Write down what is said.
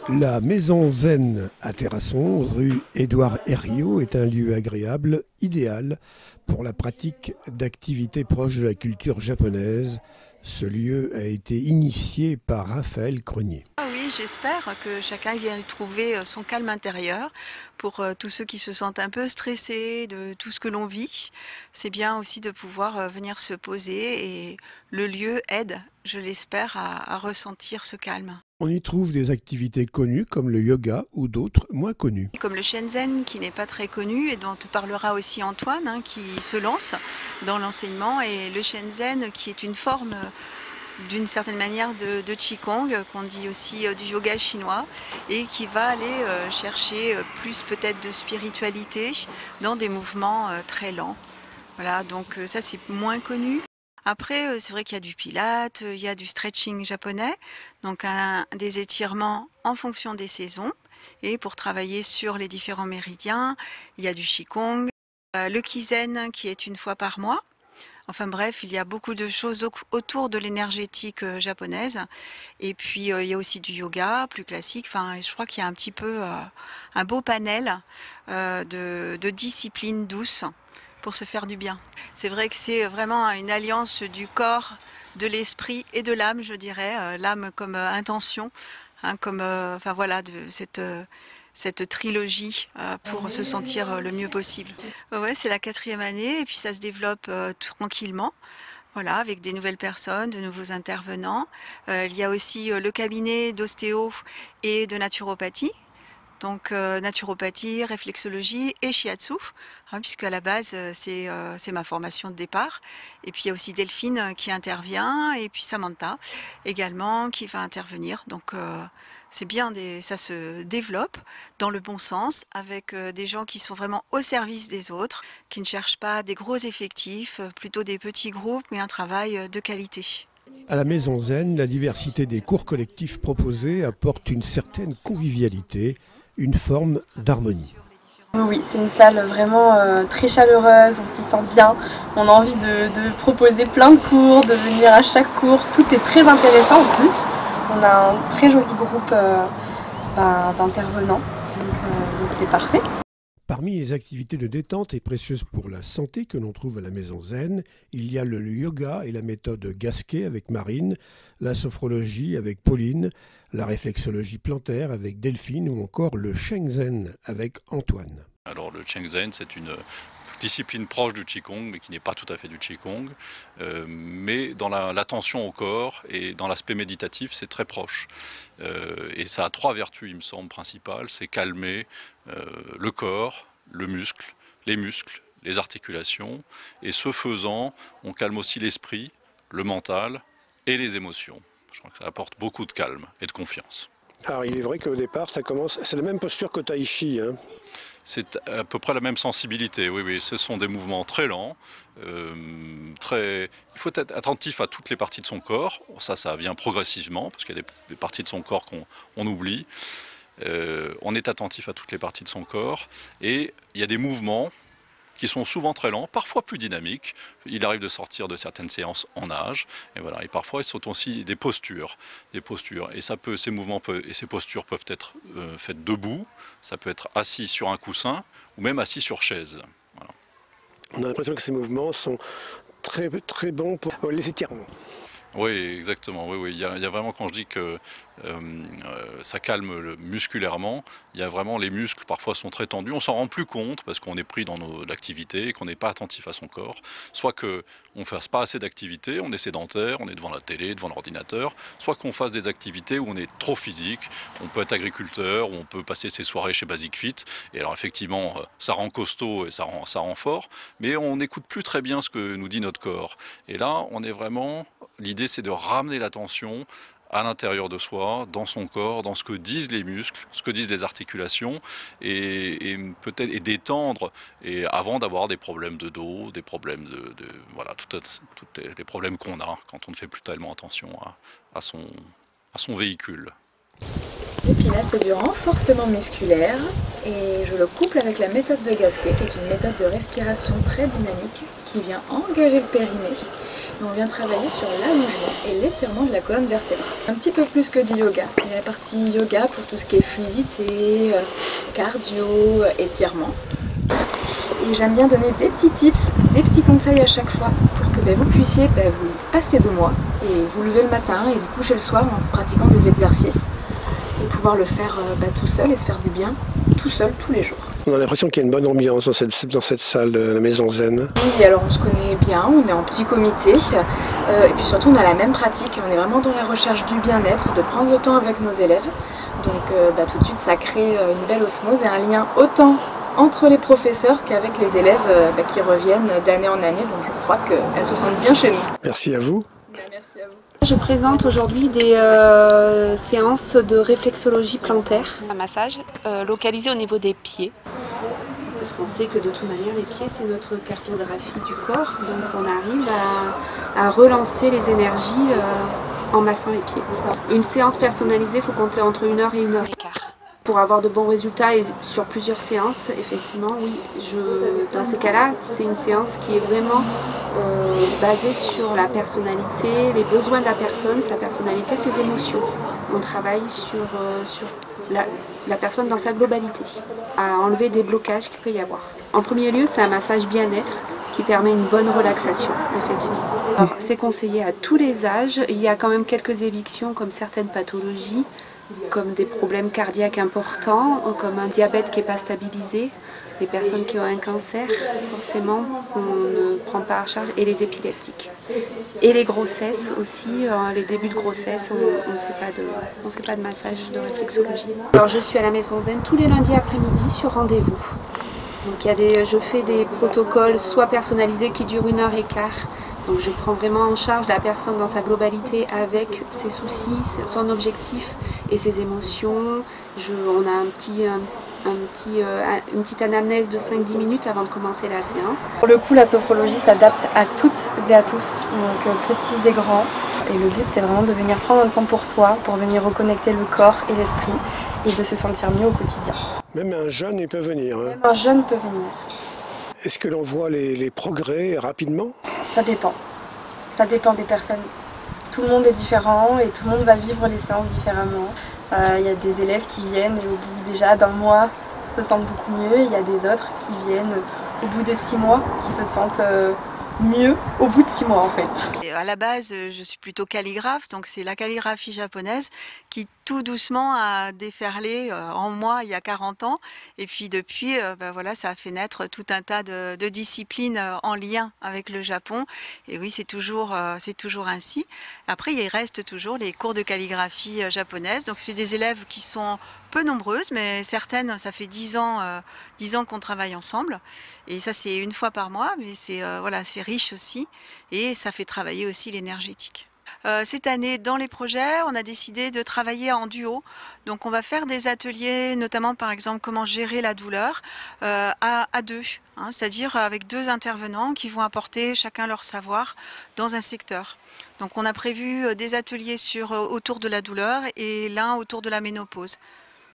La Maison Zen à Terrasson, rue Édouard Herriot, est un lieu agréable, idéal pour la pratique d'activités proches de la culture japonaise. Ce lieu a été initié par Raphaël Crenier. Ah oui, j'espère que chacun vienne trouver son calme intérieur. Pour tous ceux qui se sentent un peu stressés de tout ce que l'on vit, c'est bien aussi de pouvoir venir se poser et le lieu aide, je l'espère, à ressentir ce calme. On y trouve des activités connues comme le yoga ou d'autres moins connues. Comme le Shinzen qui n'est pas très connu et dont parlera aussi Antoine, qui se lance dans l'enseignement, et le Shinzen qui est une forme d'une certaine manière de Qigong, qu'on dit aussi du yoga chinois, et qui va aller chercher plus peut-être de spiritualité dans des mouvements très lents. Voilà, donc ça c'est moins connu. Après, c'est vrai qu'il y a du pilate, il y a du stretching japonais, donc des étirements en fonction des saisons, et pour travailler sur les différents méridiens, il y a du Qigong, le Kizen qui est une fois par mois. Enfin bref, il y a beaucoup de choses autour de l'énergétique japonaise. Et puis il y a aussi du yoga plus classique. Enfin, je crois qu'il y a un petit peu un beau panel de disciplines douces pour se faire du bien. C'est vrai que c'est vraiment une alliance du corps, de l'esprit et de l'âme, je dirais. L'âme comme intention, hein, comme enfin voilà, cette trilogie pour se sentir le mieux possible. Ouais, c'est la 4e année et puis ça se développe tranquillement. Voilà, avec des nouvelles personnes, de nouveaux intervenants. Il y a aussi le cabinet d'ostéo et de naturopathie. Donc naturopathie, réflexologie et shiatsu, hein, puisque à la base c'est ma formation de départ. Et puis il y a aussi Delphine qui intervient, et puis Samantha également qui va intervenir. Donc c'est bien, ça se développe dans le bon sens, avec des gens qui sont vraiment au service des autres, qui ne cherchent pas des gros effectifs, plutôt des petits groupes, mais un travail de qualité. À la Maison Zen, la diversité des cours collectifs proposés apporte une certaine convivialité, une forme d'harmonie. Oui, c'est une salle vraiment très chaleureuse, on s'y sent bien, on a envie de proposer plein de cours, de venir à chaque cours, tout est très intéressant en plus. On a un très joli groupe d'intervenants, donc c'est parfait. Parmi les activités de détente et précieuses pour la santé que l'on trouve à la Maison Zen, il y a le yoga et la méthode Gasquet avec Marine, la sophrologie avec Pauline, la réflexologie plantaire avec Delphine ou encore le Shengzen avec Antoine. Alors le Shengzen, c'est une discipline proche du Qigong, mais qui n'est pas tout à fait du Qigong. Mais dans l'attention au corps et dans l'aspect méditatif, c'est très proche. Et ça a 3 vertus, il me semble, principales. C'est calmer le corps, le muscle, les articulations. Et ce faisant, on calme aussi l'esprit, le mental et les émotions. Je crois que ça apporte beaucoup de calme et de confiance. Alors il est vrai qu'au départ, c'est la même posture qu'au tai chi, hein. C'est à peu près la même sensibilité, oui. Ce sont des mouvements très lents, il faut être attentif à toutes les parties de son corps. Ça vient progressivement, parce qu'il y a des parties de son corps qu'on oublie. On est attentif à toutes les parties de son corps, et il y a des mouvements qui sont souvent très lents, parfois plus dynamiques. Il arrive de sortir de certaines séances en nage, et voilà. Et parfois, ils sont aussi des postures. Et ces mouvements et ces postures peuvent être faites debout, ça peut être assis sur un coussin, ou même assis sur chaise. Voilà. On a l'impression que ces mouvements sont très, très bons pour les étirements. Oui, exactement. Oui. Il y a vraiment, quand je dis que ça calme musculairement, il y a vraiment, les muscles parfois sont très tendus. On s'en rend plus compte parce qu'on est pris dans l'activité et qu'on n'est pas attentif à son corps. Soit qu'on ne fasse pas assez d'activités, on est sédentaire, on est devant la télé, devant l'ordinateur. Soit qu'on fasse des activités où on est trop physique. On peut être agriculteur, ou on peut passer ses soirées chez Basic Fit. Et alors effectivement, ça rend costaud et ça rend fort. Mais on n'écoute plus très bien ce que nous dit notre corps. Et là, on est vraiment... L'idée, c'est de ramener l'attention à l'intérieur de soi, dans son corps, dans ce que disent les muscles, ce que disent les articulations, et peut-être détendre, et avant d'avoir des problèmes de dos, des problèmes voilà, tous les problèmes qu'on a quand on ne fait plus tellement attention à son véhicule. Le Pilates, c'est du renforcement musculaire, et je le couple avec la méthode de Gasquet, qui est une méthode de respiration très dynamique qui vient engager le périnée on vient travailler sur l'allongement et l'étirement de la colonne vertébrale. Un petit peu plus que du yoga. Il y a la partie yoga pour tout ce qui est fluidité, cardio, étirement. Et j'aime bien donner des petits tips, des petits conseils à chaque fois pour que vous puissiez vous passer de moi et vous lever le matin et vous coucher le soir en pratiquant des exercices et pouvoir le faire tout seul et se faire du bien tout seul tous les jours. On a l'impression qu'il y a une bonne ambiance dans cette salle, la Maison Zen. Oui, alors on se connaît bien, on est en petit comité et puis surtout on a la même pratique, on est vraiment dans la recherche du bien-être, de prendre le temps avec nos élèves. Donc tout de suite ça crée une belle osmose et un lien autant entre les professeurs qu'avec les élèves qui reviennent d'année en année. Donc je crois qu'elles se sentent bien chez nous. Merci à vous. Merci à vous. Je présente aujourd'hui des séances de réflexologie plantaire. Un massage localisé au niveau des pieds. Parce qu'on sait que de toute manière les pieds c'est notre cartographie du corps. Donc on arrive à relancer les énergies en massant les pieds. Une séance personnalisée, il faut compter entre 1 heure et 1 heure et quart. Pour avoir de bons résultats et sur plusieurs séances, effectivement, oui, dans ces cas-là, c'est une séance qui est vraiment basée sur la personnalité, les besoins de la personne, sa personnalité, ses émotions. On travaille sur la personne dans sa globalité, à enlever des blocages qu'il peut y avoir. En premier lieu, c'est un massage bien-être qui permet une bonne relaxation, effectivement. C'est conseillé à tous les âges. Il y a quand même quelques évictions comme certaines pathologies, comme des problèmes cardiaques importants, comme un diabète qui n'est pas stabilisé, les personnes qui ont un cancer, forcément, on ne prend pas en charge, et les épileptiques. Et les grossesses aussi, les débuts de grossesse, on ne fait pas de massage de réflexologie. Alors je suis à la Maison Zen tous les lundis après-midi sur rendez-vous. Donc je fais des protocoles soit personnalisés qui durent 1 heure et quart. Donc je prends vraiment en charge la personne dans sa globalité avec ses soucis, son objectif et ses émotions. On a une petite anamnèse de 5-10 minutes avant de commencer la séance. Pour le coup, la sophrologie s'adapte à toutes et à tous, donc petits et grands. Et le but, c'est vraiment de venir prendre un temps pour soi, pour venir reconnecter le corps et l'esprit et de se sentir mieux au quotidien. Même un jeune, il peut venir. Même un jeune peut venir. Est-ce que l'on voit les progrès rapidement? Ça dépend. Ça dépend des personnes. Tout le monde est différent et tout le monde va vivre les séances différemment. Il y a des élèves qui viennent et au bout déjà d'1 mois se sentent beaucoup mieux. Il y a des autres qui viennent au bout de 6 mois qui se sentent mieux au bout de 6 mois en fait. Et à la base, je suis plutôt calligraphe, donc c'est la calligraphie japonaise qui tout doucement a déferlé en moi il y a 40 ans. Et puis depuis, voilà, ça a fait naître tout un tas de disciplines en lien avec le Japon. Et oui, c'est toujours ainsi. Après, il reste toujours les cours de calligraphie japonaise. Donc c'est des élèves qui sont peu nombreuses, mais certaines, ça fait 10 ans qu'on travaille ensemble. Et ça, c'est 1 fois par mois, mais c'est voilà, c'est riche aussi. Et ça fait travailler aussi l'énergétique. Cette année, dans les projets, on a décidé de travailler en duo. Donc on va faire des ateliers, notamment par exemple comment gérer la douleur à 2, hein, c'est-à-dire avec 2 intervenants qui vont apporter chacun leur savoir dans un secteur. Donc on a prévu des ateliers autour de la douleur et l'un autour de la ménopause.